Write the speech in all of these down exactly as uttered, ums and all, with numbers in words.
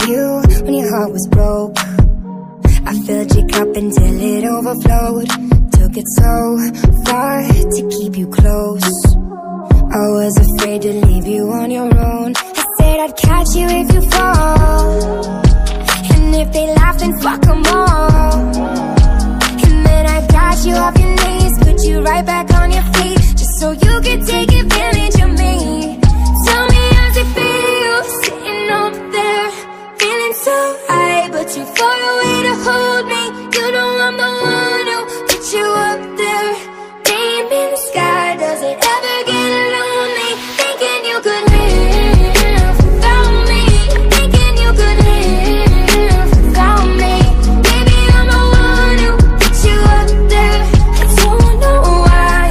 you when your heart was broke. I filled your cup until it overflowed. Took it so far to keep you close. I was afraid to leave you on your own. I said I'd catch you if you fall, and if they laugh then fuck them all. And then I got you off your knees, put you right back on your feet, just so you could take advantage of me. Tell me how's it feel, sitting up there, feeling so high, but too far away to hold me. You know I'm the one who put you up there, name in the sky. Does it ever get lonely, thinking you could live without me, thinking you could live without me? Baby, I'm the one who put you up there. I don't know why,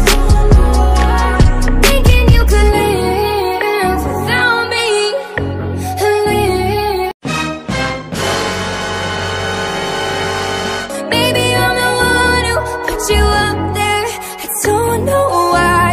thinking you could live without me, live. Baby, I'm the one who put you up there. I don't know why.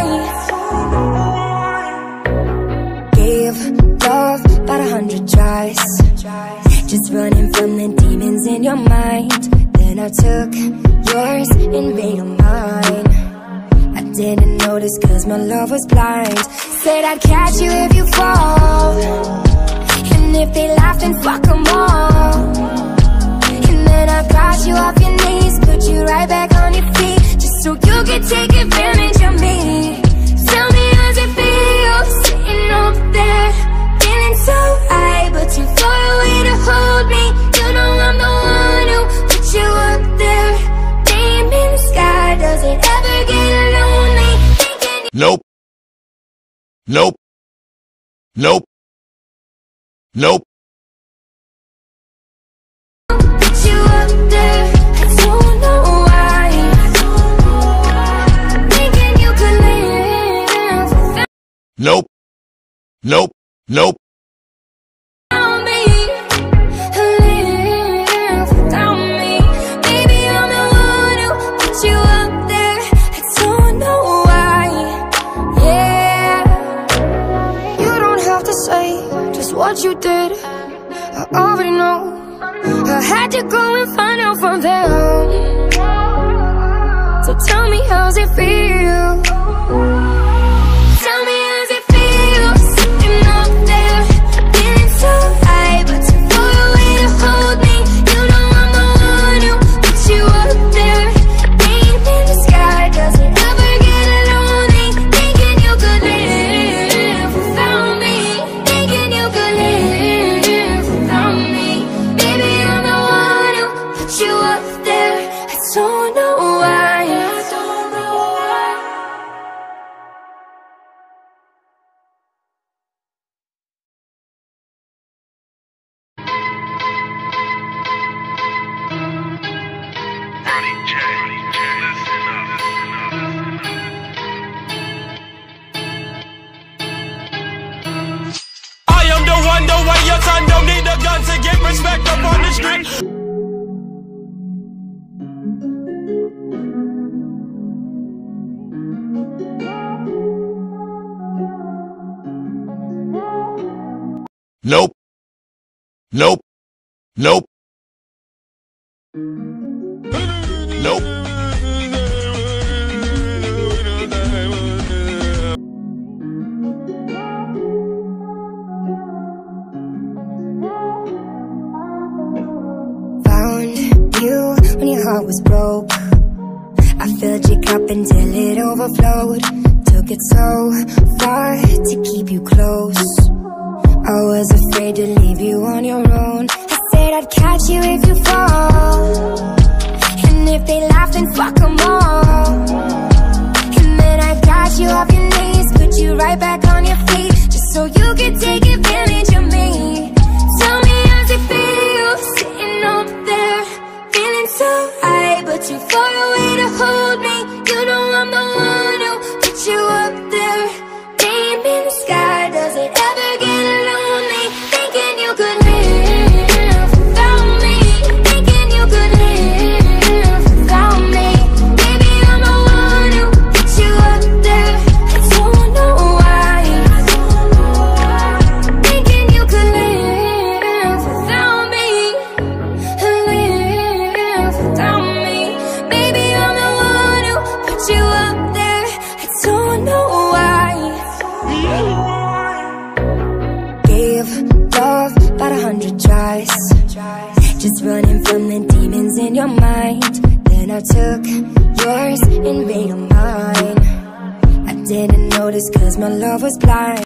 Gave love about a hundred tries, just running from the demons in your mind. Then I took yours and made them mine. I didn't notice cause my love was blind. Said I'd catch you if you fall, and if they laugh then fuck them all. And then I got you off your knees, put you right back on your feet, just so you could take advantage of me. Tell me how's it feel, sitting up there, feeling so high, but too far away to hold me. You know I'm the one who put you up there, name in the sky. Does it ever get lonely, thinking you Nope. Nope. Nope. Nope. put you up there? I don't know why, thinking you could live without Nope. Nope. Nope. me, live without me. Baby, I'm the one who put you up there. I don't know why, yeah. You don't have to say just what you did, I already know. I had to go and find out from them. So tell me how's it feel, tell me how's it feel, sitting up there, feeling so high, but too far away to hold me. You know I'm the one who put you up there, name in the sky. Does it ever get lonely, thinking you could live without me, thinking you could live without me? Baby, I'm the one who put you up there. I don't know why, I don't know why. I am the one, the way your son don't need a gun to get respect up on the street. Nope. Nope. Nope. Nope. Found you when your heart was broke. I filled your cup until it overflowed. Took it so far to keep you close. I was afraid to leave you on your own. I said I'd catch you if you fall, and if they laugh then fuck them all. And then I got you off your knees, put you right back on your feet, just so you could take advantage of me. Tell me how's it feel, sitting up there, feeling so high, but too far away to hold me. You know I'm the one who put you up there, name in the sky. Does it ever get lonely, thinking you could live without me, thinking you could live without me? Baby, I'm the one who put you up there. I don't know why, thinking you could live tears, cause my love was blind.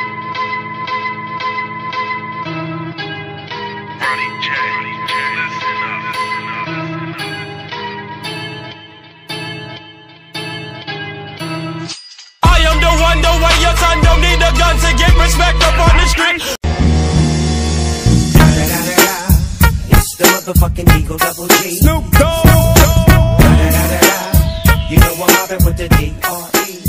I am the one, the way your son don't need a gun to get respect up on the street. It's the motherfucking Eagle Double G. Snoop Dogg. You know I'm mobbing with the D R E.